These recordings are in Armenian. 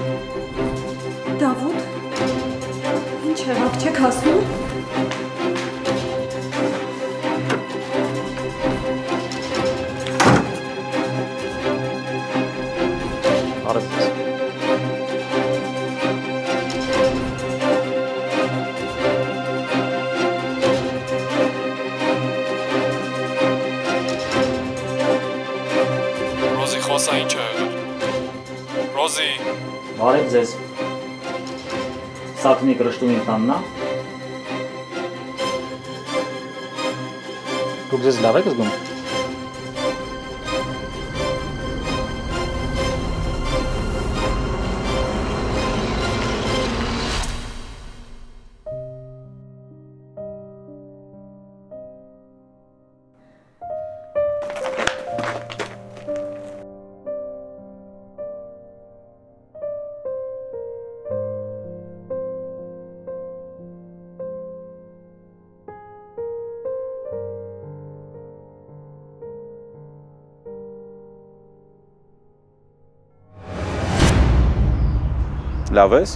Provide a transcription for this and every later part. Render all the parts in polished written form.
Դավութ, ինչ եղավ, չեք հասնում։ Արև ձեզ։ Ռոզի խոսա ինչ ա եղել։ Ռոզի։ Արև ձեզ։ Սակնի կրշտումին տաննա։ Դուք ձեզ լավ եք զգում։ Լավ ես։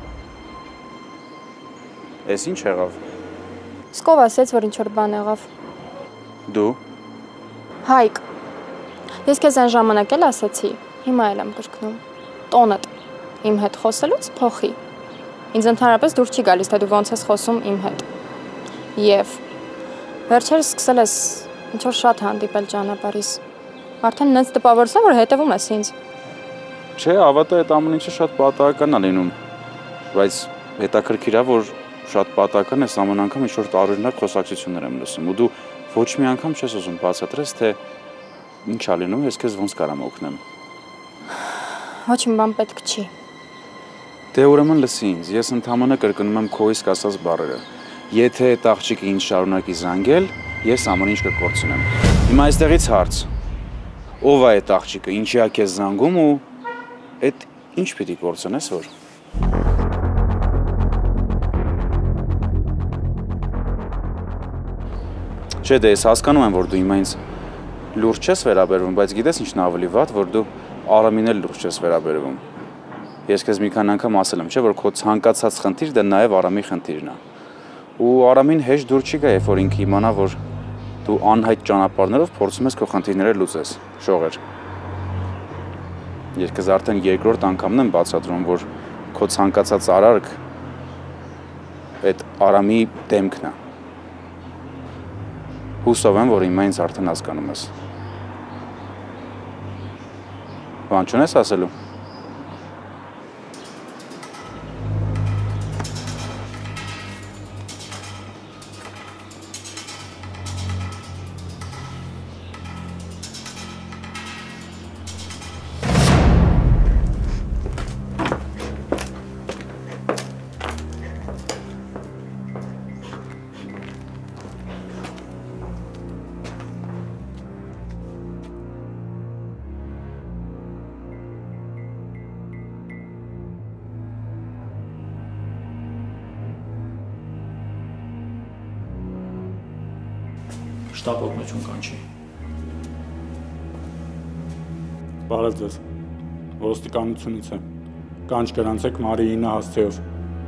Էս ինչ եղավ։ Սկով ասեց, որ ինչ-որ բան եղավ։ Դու։ Հայկ, ես քեզ այն ժամանակ էլ ասեցի, հիմա էլ եմ կրկնում։ Տոնդ իմ հետ խոսելուց փոխի։ Ինձ ընդհանրապես դուր չի գալիս, թե դու ոնց ես խոսում իմ հետ։ Եվ վերջերս սկսել ես ինչ-որ շատ հանդիպել ճանապարհիս։ Արդեն նենց տպավորվում, որ հետևում ես ինձ։ Չէ, ավատա այդ ամեն ինչը շատ պատահական է լինում, բայց հետաքրքիր է, որ շատ պատահական է, ամեն անգամ ինչ-որ տարօրինակ խոսակցություններ եմ լսում, ու դու ոչ մի անգամ չես ուզում բացատրես, թե ինչ ա լինում, ես քեզ ոնց կարամ օգնեմ։ Ոչ մի բան պետք չի։ Դե ուրեմն լսի ինձ, ես ընդհանրապես կրկնում եմ քո իսկ ասած բառերը։ Եթե այդ աղջիկը ինձ շարունակի զանգել, ես ամեն ինչ կկորցնեմ։ Հիմա այստեղից հարց։ Ո՞վ է այդ աղջիկը, ինչի է քեզ զանգում ու Այդ ինչ պիտի կորցնես, որ։ Չէ, դե ես հասկանում եմ, որ դու հիմա ինձ լուրջ չես վերաբերվում, բայց գիտես ինչն ավելի վատ, որ դու Արամին էլ լուրջ չես վերաբերվում։ Ես քեզ մի քանի անգամ ասել եմ, չէ, որ քո ցանկացած խնդիր դա նաև Արամի խնդիրն է։ Ու Արամին հեշտ դուր չի գա, երբ որ ինքը իմանա, որ դու անհայտ ճանապարհներով փորձում ես քո խնդիրները լուծես, շողեր։ Ես քեզ արդեն երկրորդ անգամն եմ բացատրում, որ քո ցանկացած արարք այդ Արամի դեմքն է։ Հուսով եմ, որ հիմա ինձ արդեն հասկանում ես։ Բան չունես ասելու։ Շտապ օգնություն կանչի։ Բարև ձեզ։ Ոստիկանությունից եմ։ Կանչ գրանցեք Մարիինա հասցեով։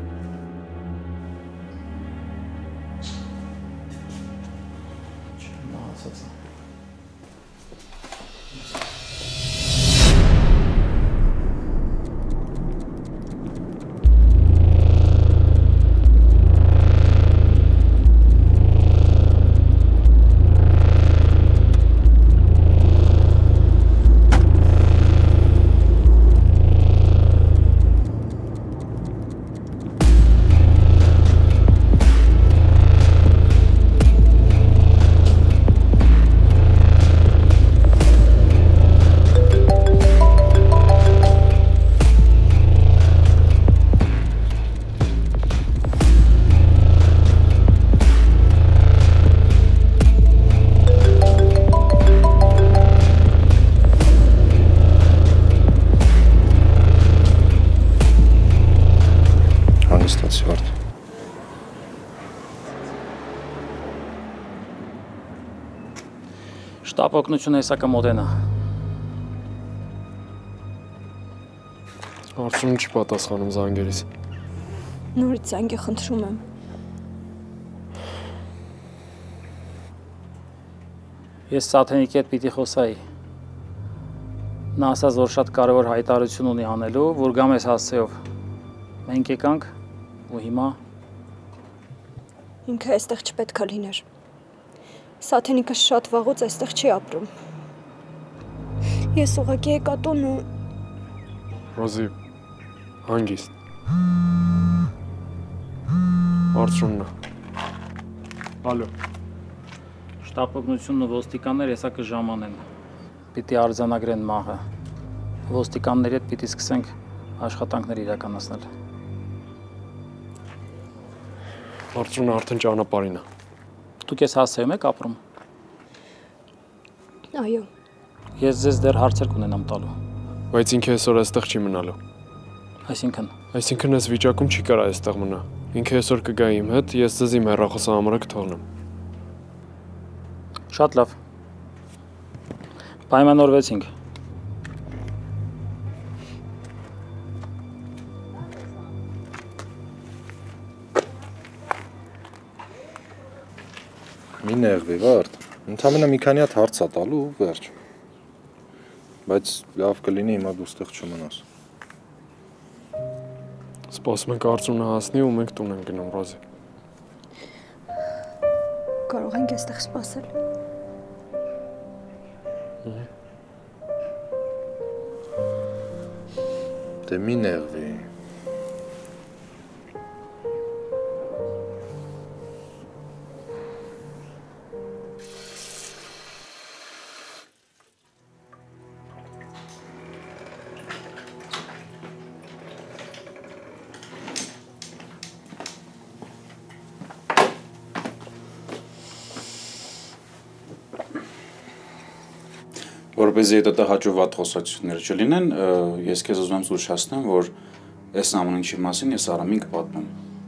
Շտապ օգնությունը հեսա կմոտենա։ Արցունը չի պատասխանում զանգերից։ Նորից զանգի խնդրում եմ։ Ես Սաթենիկի հետ պիտի խոսայի։ Նա ասաց, որ շատ կարևոր հայտարարություն ունի անելու, որ գամ ես հասցեով։ Մենք եկանք ու հիմա Ինքը այստեղ չպետք է լիներ։ Սաթենիկը շատ վաղուց այստեղ չի ապրում։ Ես ուղղակի եկա տուն ու Ռոզի, հանգիստ։ Արցուննա։ Ալո։ շտապ օգնությունն ու ոստիկաններ հեսա կժամանեն։ Պիտի արձանագրեն մահը։ Ոստիկանների հետ պիտի սկսենք աշխատանքներ իրականացնել։ Արցունը արդեն ճանապարհին է։ Դուք ես հասցեում եք ապրում։ այո, Ես ձեզ դեռ հարցեր կունենամ տալու։ Բայց ինքը այսօր այստեղ չի մնալու։ Այսինքն Այսինքն այս վիճակում չի կարա այստեղ մնա։ Ինքը այսօր կգա իմ հետ, ես ձեզ իմ հեռախոսահամարը կթողնեմ։ շատ լավ։ Պայմանավորվեցինք։ Մի նեղվի, վարդ։ Ընդամենը մի քանի հատ հարց ա տալու ու վերջ։ Բայց լավ կլինի հիմա դու ստեղ չմնաս։ Սպասում ենք արցունը հասնի ու մենք տուն ենք գնում, Ռոզի։ կարող ենք այստեղ սպասել։ Դե մի նեղվի։ Որպեսզի դա հաջողված խոսակցություններ չլինեն, ես քեզ ուզում եմ զգուշացնեմ, որ այս ամեն ինչի մասին ես Արամին կպատմեմ։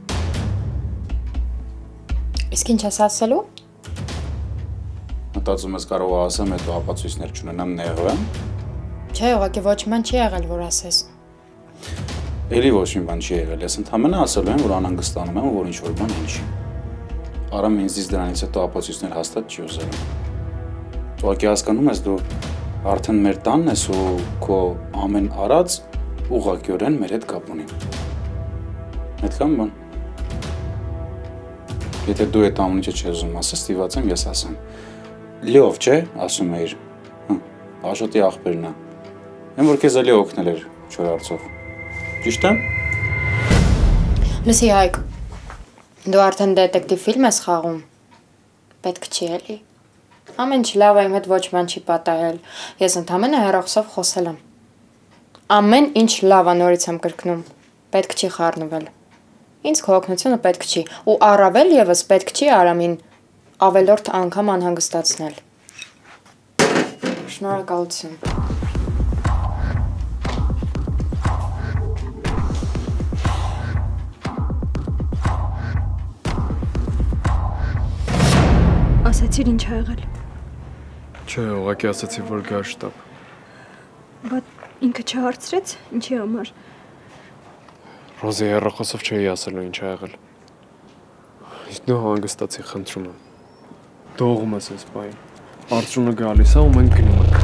Իսկ ինչ ես ասելու։ Մտածում ես կարող ես ասեմ, հետո ապացույցներ չունենամ նեղվեմ։ Չէ, ուղղակի ոչ մի բան չի եղել, որ ասես։ Էլի ոչ մի բան չի եղել, ես ընդհանրապես ասելու եմ, որ անհանգստանում եմ ու որ ինչ-որ բան հնչի։ Արամը ինձ դրանից հետո ապացույցներ հաստատ չի ուզել։ Ուղղակի հասկանում ես, դու արդեն մեր տանն ես ու քո ամեն արած ուղղակիորեն մեր հետ կապ ունի։ Այդքան բան։ Եթե դու այդ ամեն ինչը չես ուզում ասես, ստիված եմ ես ասեմ։ Լիով, չէ, ասում էիր։ Աշոտի աղբերն է։ Եմ որ քեզ էլի օգնել էր չոր արծով։ Ճիշտ եմ։ Լսի Հայկ, դու արդեն դետեկտիվ ֆիլմ ես խաղում։ Պետք չի էլի։ Ամեն ինչ լավ է, իմ հետ ոչ բան չի պատահել։ Ես ընդամենը հեռախոսով խոսել եմ։ Ամեն ինչ լավ է, նորից եմ կրկնում։ Պետք չի խառնվել։ Ինձ քո օգնությունը պետք չի, ու առավել եւս պետք չի Արամին ավելորդ անգամ անհանգստացնել։ Շնորհակալություն։ Ասացիր ինչ ա եղել։ Չէ, ուղղակի ասացի, որ գա շտապ։ Բայց ինքը չհարցրեց ինչի համար։ Ռոզի հեռախոսով չէի ասելու ինչ ա եղել։ Իսկ դու հանգստացի, խնդրում եմ։ Դողում ես այս բային։ Արցունը գալիս է ու մենք գնում ենք։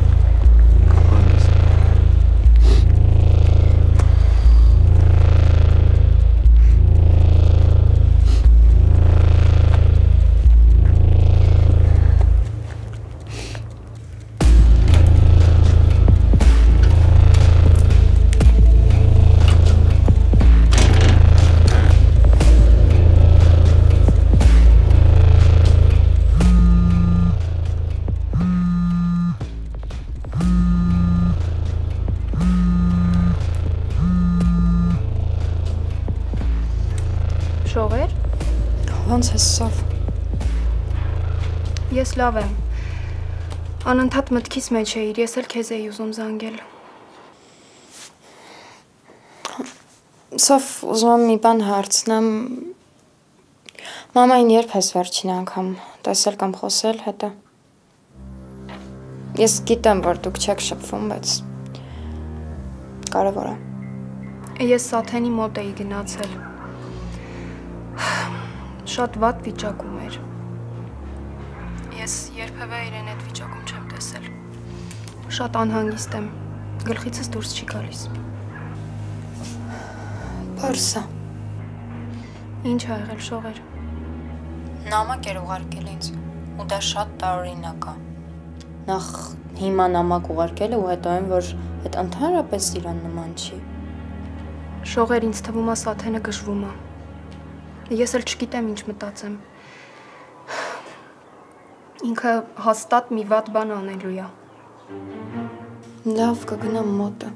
Շողեր։ Ոնց ես սով։ Ես լավ եմ։ Անընդհատ մտքիս մեջ էիր, ես էլ քեզ էի ուզում զանգել։ Սով ուզում եմ մի բան հարցնեմ։ Մամային երբ ես վերջին անգամ տեսել կամ խոսել հետը։ Ես գիտեմ, որ դուք չեք շփվում, բայց կարևոր է։ Ես Սաթենի մոտ էի գնացել։ Շատ վատ վիճակում էր։ Ես երբևէ իրեն այդ վիճակում չեմ տեսել։ Շատ անհանգիստ եմ։ Գլխիցս դուրս չի գալիս։ Բարսա։ Ինչ ա եղել շողեր։ Նամակ էր ուղարկել ինձ, ու դա շատ տարօրինակ է։ Նախ հիմա նամակ ուղարկել է ու հետո այն, որ այդ ընդհանրապես իրան նման չի։ Շողեր ինձ թվում է Սաթենը գժվում է։ Ես էլ չգիտեմ ինչ մտածեմ։ Ինքը հաստատ մի վատ բան անելու է։ Լավ, կգնամ մոտը։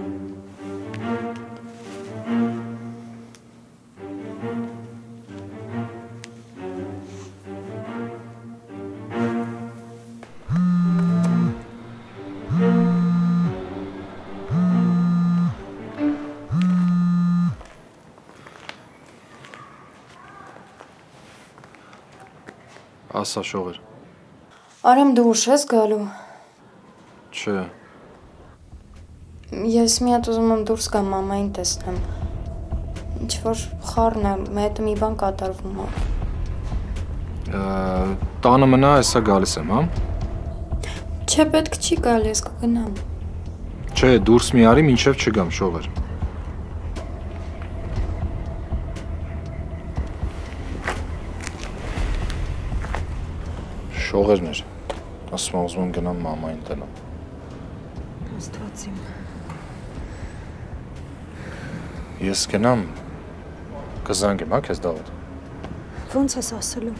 Ասա շողեր։ Արամ դու ուշ ես գալու։ Չէ։ Ես մի հատ ուզում եմ դուրս գամ մամային տեսնեմ։ Ինչ-որ խառն է, մեծ մի բան կատարվում է։ Տանը մնա, հեսա գալիս եմ, հա։ Չէ, պետք չի գալ, ես կգնամ։ Չէ, դուրս մի արի, մինչև չգամ, շողեր։ Շողերն էր։ Ասում եմ ուզում եմ գնամ մամային տնամ։ Աստված իմ։ Ես գնամ, կզանգեմ, հա, քեզ Դավիթ։ Ոնց ես ասելու։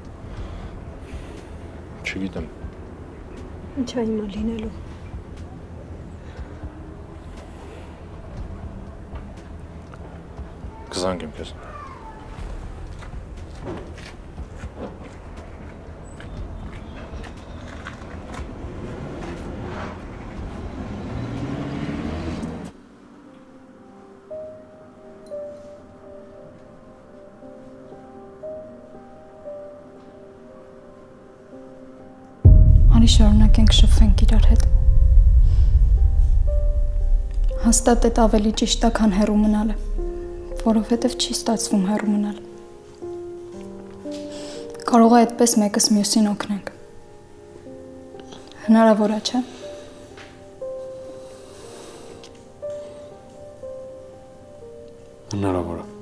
Չգիտեմ։ Ինչ է հիմա լինելու։ Կզանգեմ քեզ։ Արի շարունակենք շփվենք իրար հետ։ Հաստատ այդ ավելի ճիշտ է, քան հեռու մնալը, որովհետև չի ստացվում հեռու մնալ։ Կարող է այդպես մեկս մյուսին օգնենք։ Հնարավոր է, չէ՞։ Հնարավոր է։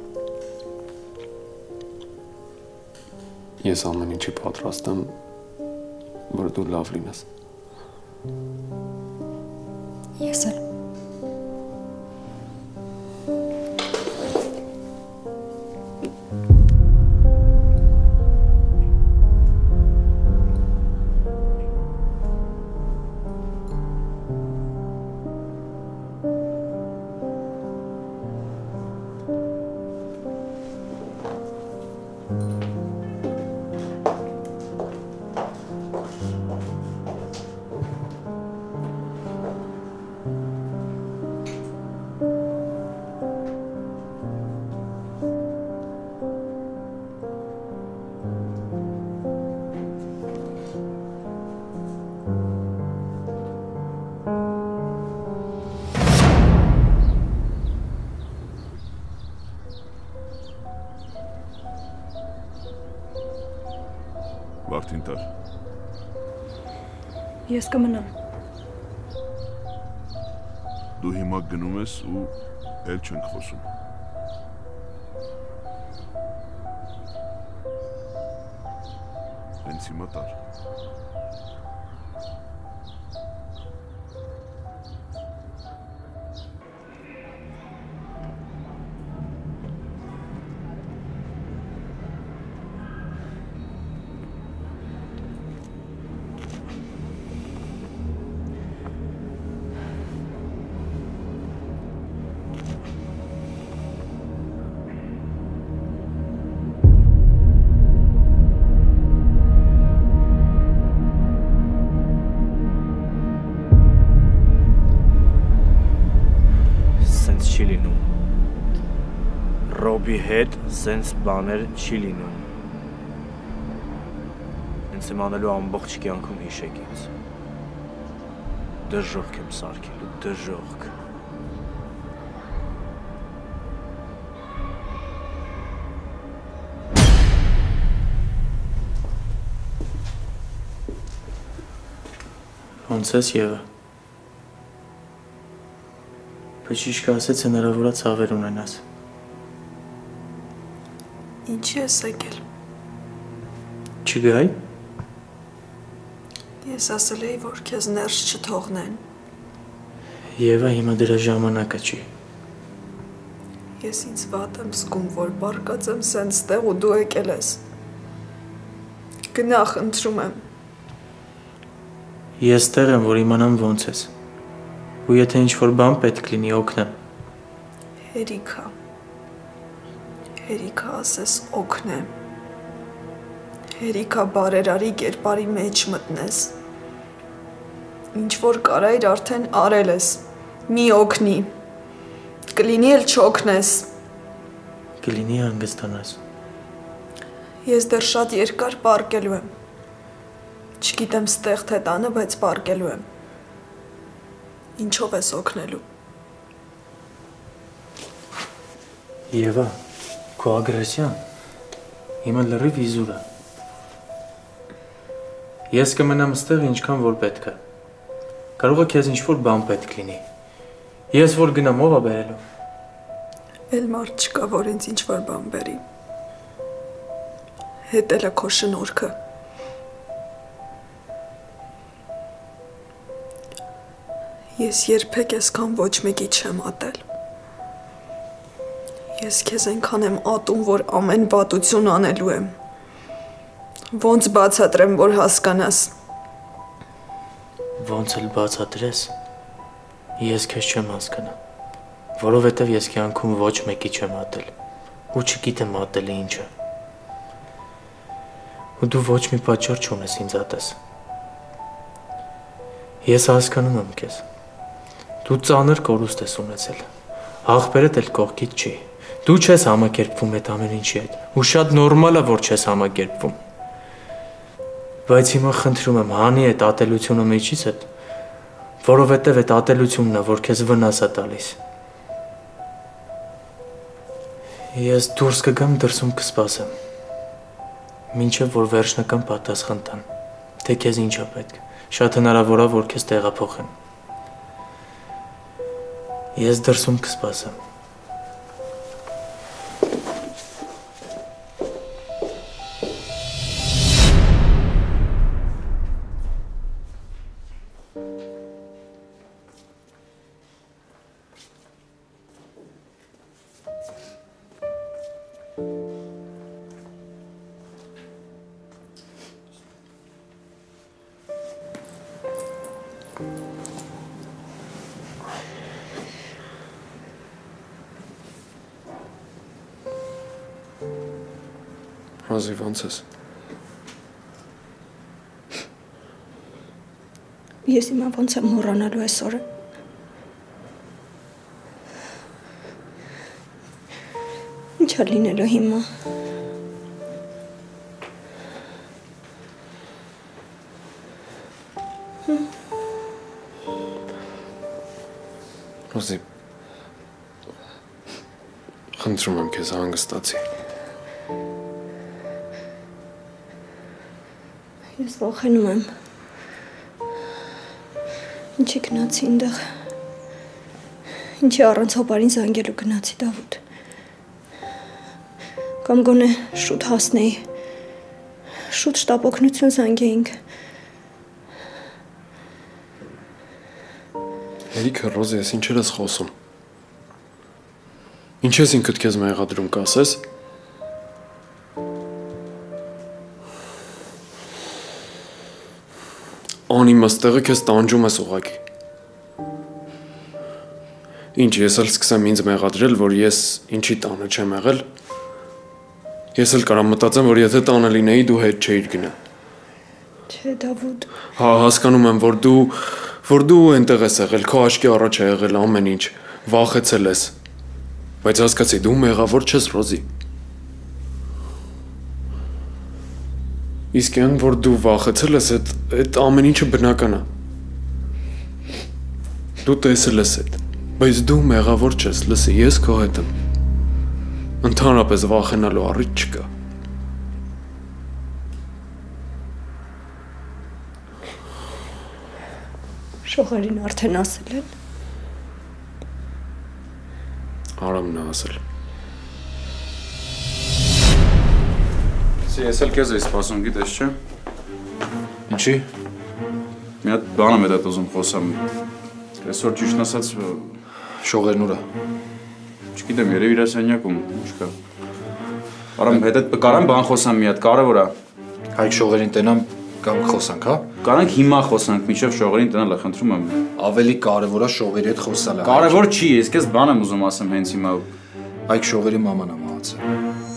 Ես ամեն ինչի պատրաստ եմ, որ դու լավ լինես։ Ես էլ։ Վարդին տար։ Ես կմնամ։ Դու հիմա գնում ես ու էլ չենք խոսում։ Հենց հիմա տար։ Ռոբի հետ սենց բաներ չի լինում։ Ինձ եմ անելու ամբողջ կյանքում հիշեք ինձ։ Դժողք եմ սարքելու, դժողք։ Ոնց ես Եվա։ Բժիշկը ասեց հնարավոր է ցավեր ունենաս։ Ինչի ես եկել։ Չգայ։ Ես ասել էի, որ քեզ ներս չթողնեն։ Եվա, հիմա դրա ժամանակը չի։ Ես ինձ վատ եմ զգում, որ բարկած եմ սենց տեղ ու դու եկել ես։ Գնա, խնդրում եմ։ Ես տեղ եմ, որ իմանամ ոնց ես։ Ու եթե ինչ-որ բան պետք լինի, օգնեմ։ Հերիքա։ Հերիքա ասես օգնեմ։ Հերիքա բարերարի կերպարի մեջ մտնես։ Ինչ որ կարայր արդեն արել ես։ Մի օգնի։ Կլինի էլ չօգնես։ Կլինի հանգստանաս։ Ես դեռ շատ երկար պարկելու եմ։ Չգիտեմ ստեղ թե տանը, բայց պարկելու եմ։ Ինչով ես օգնելու։ Եվա, քո ագրեսիան հիմա լրիվ իզուր է։ Ես կմնամ ստեղ ինչքան որ պետք է։ Կարող է քեզ ինչ-որ բան պետք լինի։ Ես որ գնամ, ով է բերելու։ Էլ մարդ չկա, որ ինձ ինչ-որ բան բերի։ Հետել է քո շնորհքը։ Ես երբեք այսքան ոչ մեկի չեմ ատել։ Ես քեզ այնքան եմ ատում, որ ամեն պատություն անելու եմ։ Ոնց բացատրեմ, որ հասկանաս։ Ոնց էլ բացատրես, ես քեզ չեմ հասկանա, որովհետև ես կյանքում ոչ մեկի չեմ ատել, ու չգիտեմ ատելը ինչ է։ Ու դու ոչ մի պատճառ չունես ինձ ատես։ Ես հասկանում եմ քեզ։ Դու ծանր կորուստ ես ունեցել, աղբերդ էլ կողքիդ չի։ Դու չես համակերպվում այդ ամեն ինչի հետ, ու շատ նորմալ է, որ չես համակերպվում։ Բայց հիմա խնդրում եմ, հանի այդ ատելությունը մեջից հետ, որովհետև այդ ատելությունն է, որ քեզ վնաս է տալիս։ Ես դուրս կգամ, դրսում կսպասեմ, մինչև որ վերջնական պատասխան տան, թե քեզ ինչ է պետք, շատ հնարավոր է, որ քեզ տեղափոխեն։ Ես դրսում կսպասեմ։ Ռոզի, ոնց ես։ Ես հիմա ոնց եմ մոռանալու այս օրը։ Ինչ է լինելու հիմա։ Ռոզի, խնդրում եմ քեզ հանգստացի։ Ես վախենում եմ։ Ինչի գնացի այնտեղ։ Ինչի առանց հոբարին զանգելու գնացի Դավութ։ Կամ գոնե շուտ հասնեի։ Շուտ շտապ օգնություն զանգեինք։ Հերիքը, Ռոզի, ես ինչեր ես խոսում։ Ինչ ես ինքդ քեզ մեղադրում կասես։ Անիմաստ տեղը քեզ տանջում ես ուղղակի։ Ինչ, ես էլ սկսեմ ինձ մեղադրել, որ ես ինչի տանը չեմ եղել։ Ես էլ կարամ մտածեմ, որ եթե տանը լինեի, դու հետ չէիր գնա։ Չէ, Դավութ։ Հա, հասկանում եմ, որ դու այնտեղ ես եղել, քո աչքի առաջ է եղել ամեն ինչ, վախեցել ես։ Բայց հասկացի, դու մեղավոր չես, Ռոզի։ Իսկ այն, որ դու վախեցել ես, այդ ամեն ինչը բնական է։ Դու տեսել ես այդ, բայց դու մեղավոր չես, լսի, ես քո հետ եմ։ Ընդհանրապես վախենալու առիթ չկա։ Շողերին արդեն ասել են։ Արամն է ասել։ Ես էլ քեզ էի սպասում, գիտես չէ։ Ինչի։ Մի հատ բան եմ հետդ ուզում խոսամ։ Այսօր ճիշտ ասած շողերն ուրա։ Չգիտեմ, երևի իր սենյակում, ինչ կա։ Արամ հետդ կարամ բան խոսամ մի հատ, կարևոր է։ Հայք շողերին տենամ կամ խոսանք, հա։ Կարանք հիմա խոսանք, մինչև շողերին տնալը, խնդրում եմ։ Ավելի կարևոր է շողերի հետ խոսալը։ Կարևոր չի, ես քեզ բան եմ ուզում ասեմ հենց հիմա։ Հայք շողերի մաման է մահացել։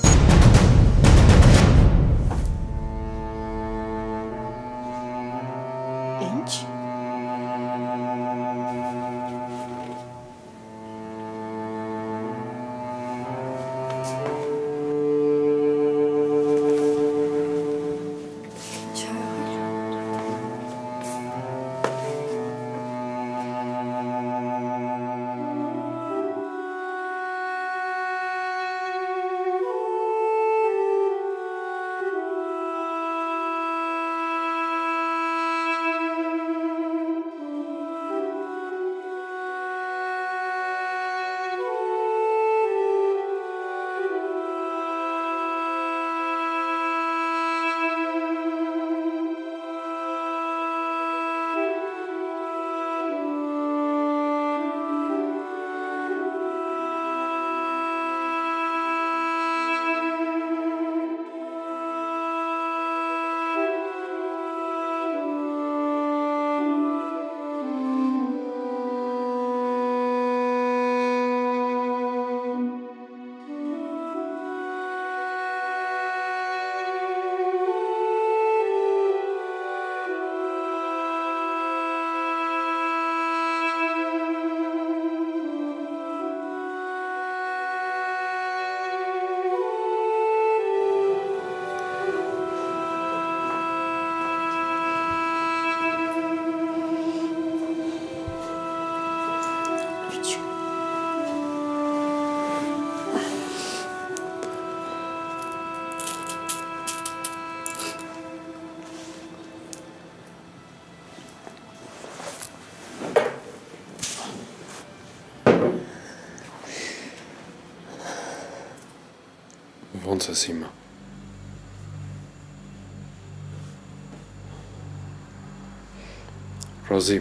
Ոնց ես հիմա։ Ռոզի։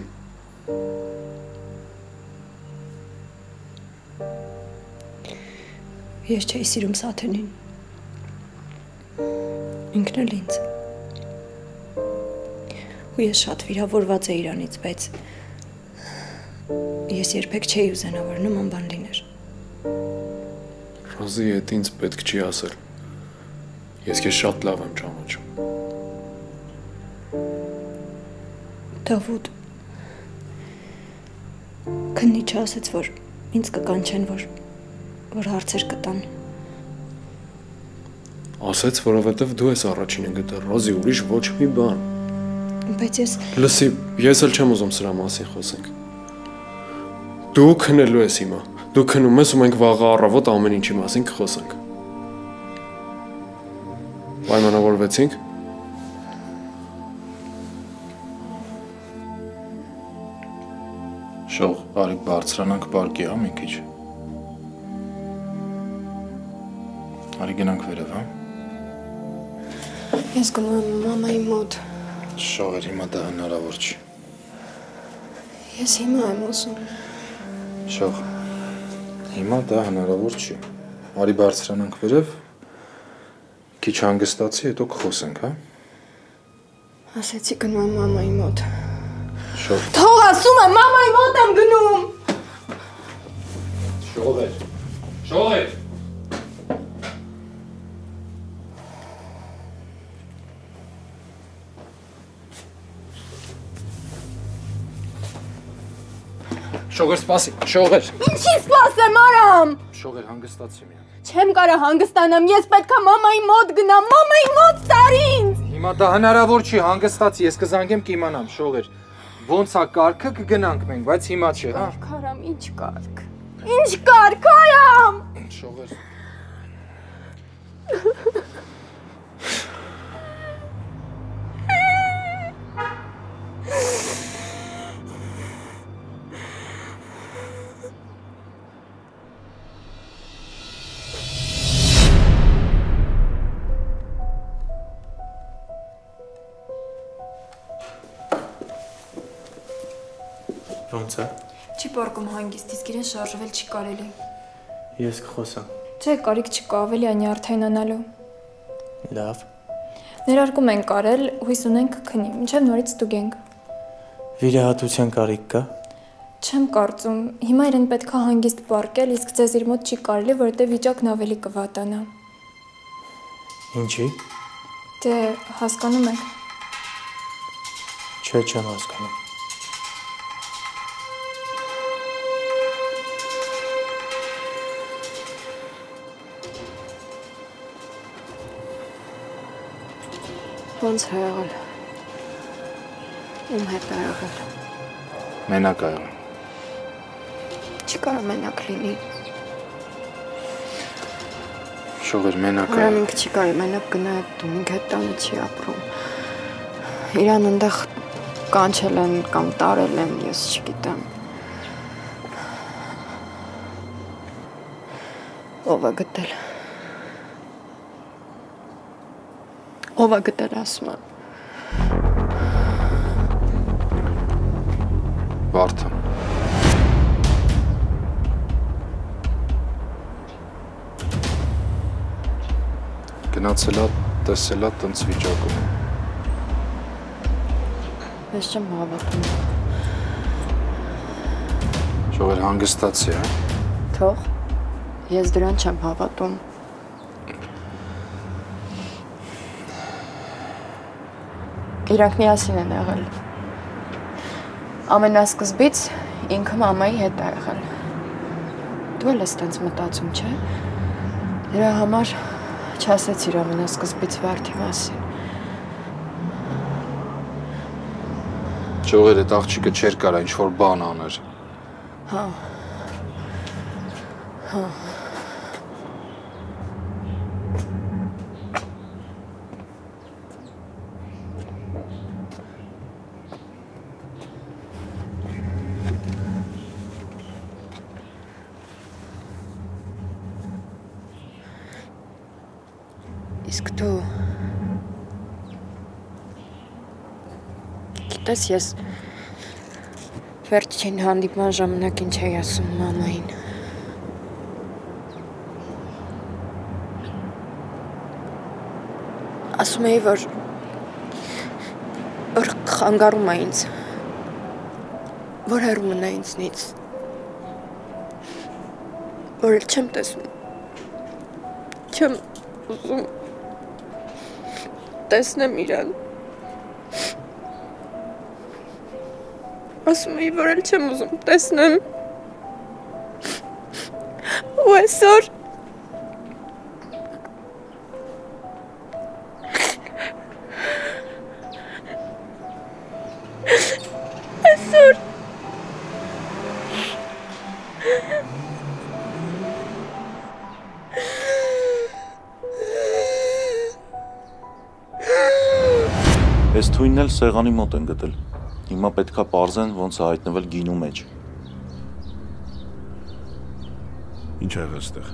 Ես չէի սիրում Սաթենին։ Ինքն էլ ինձ։ Ու ես շատ վիրավորված էի իրանից, բայց ես երբեք չէի ուզենա, որ նման բան լիներ։ Ռոզի, այդ ինձ պետք չի ասել։ Ես քեզ շատ լավ եմ ճանաչում։ Դավութ, քննիչը ասեց, որ ինձ կկանչեն, որ հարցեր կտան։ Ասեց, որովհետև դու ես առաջինը գտել, Ռոզի, ուրիշ ոչ մի բան։ Բայց ես… Լսի, ես էլ չեմ ուզում սրա մասին խոսենք։ Դու քնելու ես հիմա։ Դու քնում ես ու մենք վաղը առավոտ ամեն ինչի մասին կխոսենք։ Պայմանավորվեցինք։ Շող, արի բարձրանանք պարկի, հա, մի քիչ։ Արի գնանք վերև, հա։ Ես գնում եմ մամայի մոտ։ Շողեր, հիմա դա հնարավոր չի։ Ես հիմա եմ ուզում։ Շող, հիմա դա հնարավոր չի։ Արի բարձրանանք վերև, քիչ հանգստացի, հետո կխոսենք, հա։ Ասեցի գնում եմ մամայի մոտ։ Շող։ Թող ասում եմ, մամայի մոտ եմ գնում։ Շողեր։ Շողեր։ Շողեր, սպասի, շողեր։ Ինչի սպասեմ, Արամ։ Շողեր, հանգստացի մի հատ։ Չեմ կարող հանգստանամ, ես պետքա մամայի մոտ գնամ, մամայի մոտ տար ինձ։ Հիմա դա հնարավոր չի, հանգստացի, ես կզանգեմ կիմանամ, շողեր։ Ոնց է կարգը կգնանք մենք, բայց հիմա չի, հա։ Արամ, ինչ կարգ։ Ինչ կարգ, Արամ։ Շողեր։ Ոնց է։ Չի պարկում հանգիստ, իսկ իրեն շարժվել չի կարելի։ Ես կխոսամ։ Չէ, կարիք չկա, ավելի անի արդայնանալու։ Լավ։ Ներարկում ենք կարել, հույս ունենք քնի, մինչև նորից ստուգենք։ Վիրահատության կարիք կա։ Չեմ կարծում, հիմա իրեն պետքա հանգիստ պարկել, իսկ ձեզ իր մոտ չի կարելի, որովհետև վիճակն ավելի կվատանա։ Ինչի։ Դե, հասկանում եք։ Չէ, չեմ հասկանում։ Ոնց է եղել։ Ում հետ է եղել։ Մենակ է եղել։ Չի կարող մենակ լինի։ Շողեր մենակ է։ Ուրեմն ինքը չի կարող մենակ գնա այդ տուն, ինքը այդ տանը չի ապրում։ Իրան այնտեղ կանչել են կամ տարել են, ես չգիտեմ։ Ով է գտել։ Ով է գտել ասում եմ։ Վարդը։ Գնացել է, տեսել է տենց վիճակում։ Ես չեմ հավատում։ Շողեր հանգստացի, հա։ Թող։ Ես դրան չեմ հավատում։ Իրանք միասին են եղել։ Ամենասկզբից ինքը մամայի հետ է եղել։ Դու էլ ես տենց մտածում, չէ՞։ Դրա համար չասեցիր ամենասկզբից Վարդի մասին։ Շողեր այդ աղջիկը չէր կարա ինչ-որ բան աներ։ Հա։ Հա։ Իսկ դու գիտես ես վերջին հանդիպման ժամանակ ինչ էի ասում մամային։ Ասում էի, որ խանգարում է ինձ, որ հեռու մնա ինձնից, որ էլ չեմ տեսնում, չեմ ուզում տեսնեմ իրան։ Ասում էի, որ էլ չեմ ուզում տեսնեմ։ Ու այսօր Այս թույնն էլ սեղանի մոտ են գտել։ Հիմա պետքա պարզեն ոնց է հայտնվել գինու մեջ։ Ինչ է եղել այստեղ։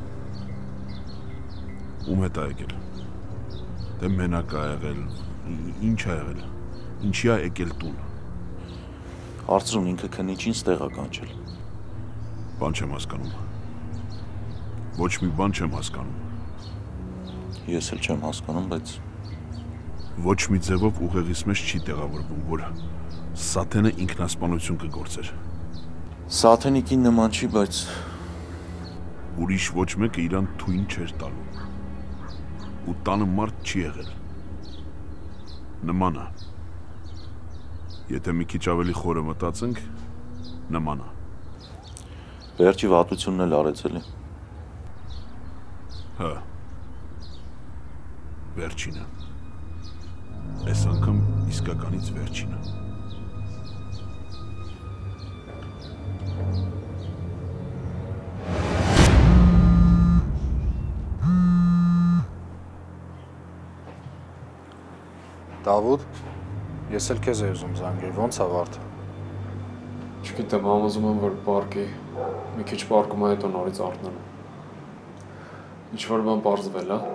Ում հետ է եկել։ Դե մենակ է եղել։ Ինչ է եղել։ Ինչի է եկել տուն։ Հարցրուն ինքը քնիչին ստեղ է կանչել։ Բան չեմ հասկանում։ Ոչ մի բան չեմ հասկանում։ Ես էլ չեմ հասկանում, բայց ոչ մի ձևով ուղեղիս մեջ չի տեղավորվում, որ Սաթենը ինքնասպանություն կգործեր։ Սաթենիկին նման չի, բայց ուրիշ ոչ մեկը իրան թույն չէր տալու։ Ու տանը մարդ չի եղել։ Նման է։ Եթե մի քիչ ավելի խորը մտածենք, նման է։ Վերջի վատությունն էլ արեց էլի։ Հա։ Վերջինը։ Այս անգամ իսկականից վերջինը։ Դավութ, ես էլ քեզ էի ուզում զանգել, ոնց է Վարդը։ Չգիտեմ, համոզում եմ, որ պարկի, մի քիչ պարկում է հետո նորից արթնանում։ Ինչ-որ բան պարզվել, հա։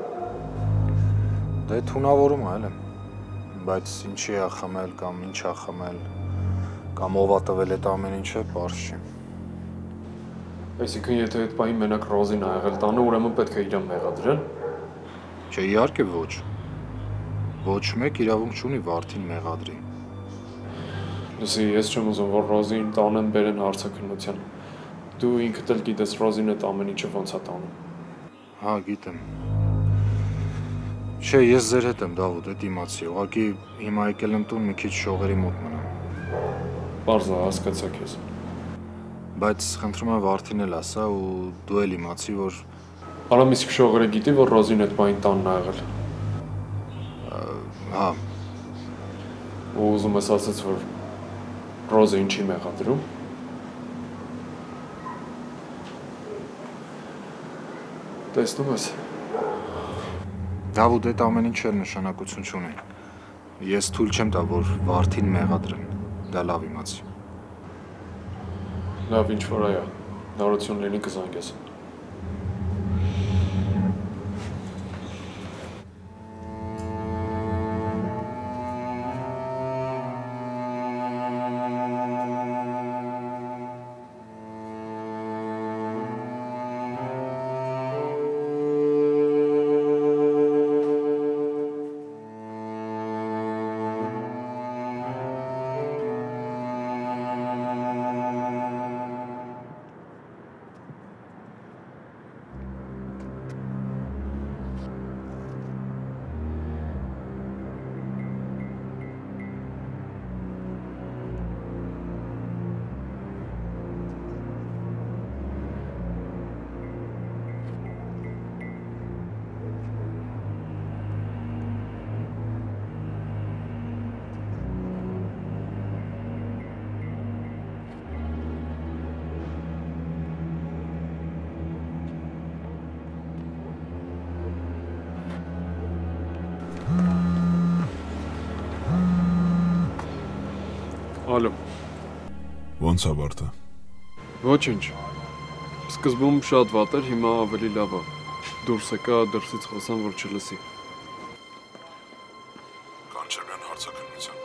Դե թունավորում է, էլ եմ, բայց ինչի է խմել կամ ինչ է խմել, Կամ ով ա տվել այդ ամեն ինչը, բարձ չի։ Այսինքն եթե այդ պահին մենակ Ռոզին ա եղել տանը, ուրեմն պետք է իրան մեղադրեն։ Չէ, իհարկե ոչ։ Ոչ մեկ իրավունք չունի Վարդին մեղադրի։ Լսի, ես չեմ ուզում, որ Ռոզին տանեն բերեն հարցաքննության։ Դու ինքդ էլ գիտես Ռոզին այդ ամեն ինչը ոնց է տանում։ Հա, գիտեմ։ Չէ, ես ձեր հետ եմ, Դավութ, այդ իմացի։ Ուղղակի հիմա եկել եմ տուն մի քիչ շողերի մոտ մնամ։ Պարզ է, հասկացա քեզ։ Բայց խնդրում եմ Վարդին էլ ասա ու դու էլ իմացի, որ Արամ իսկ շողերը գիտի, որ Ռոզին այդ պահին տանն ա եղել։ Հա։ Ու ուզում ես ասած, որ Ռոզը ինչի մեղադրում։ Տեսնում ես։ Դավութ, այդ ամեն ինչը նշանակություն չունի։ Ես թույլ չեմ տա, որ Վարդին մեղադրեն։ Դա լավ իմացի։ Լավ, ինչ որ այա, նորություն լինի կզանգես։ Ալո։ Ոնց է Վարդը։ Ոչինչ։ Սկզբում շատ վատ էր, հիմա ավելի լավ է։ Դուրս եկա, դրսից խոսան, որ չլսի։ Կանչեմ են հարցաքննության։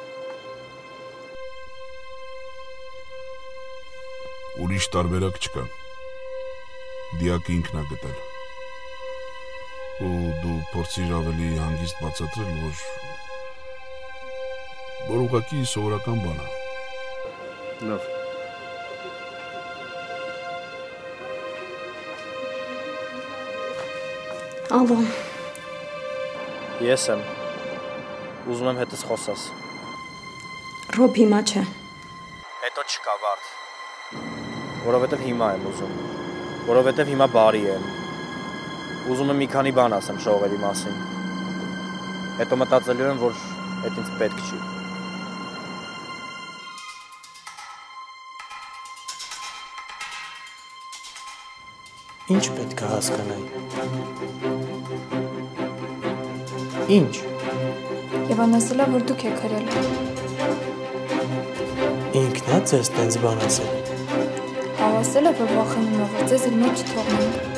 Ուրիշ տարբերակ չկա։ Դիակը ինքն է գտել։ Ու դու փորձիր ավելի հանգիստ բացատրել, որ ուղղակի սովորական բան է։ Լավ։ Ալո։ Ես եմ։ Ուզում եմ հետս խոսաս։ Ռոբ հիմա չէ։ Հետո չկա Վարդ։ Որովհետև հիմա եմ ուզում։ Որովհետև հիմա բարի եմ։ Ուզում եմ մի քանի բան ասեմ շողերի մասին։ Հետո մտածելու եմ, որ այդ ինձ պետք չի։ Ինչ պետք է հասկանայի։ Ինչ։ Եվան ասել է, որ դուք եք հրել։ Ինքն է ձեզ տենց բան ասել։ Ասել է, որ վախենում է, որ ձեզ իր մոտ չթողնենք։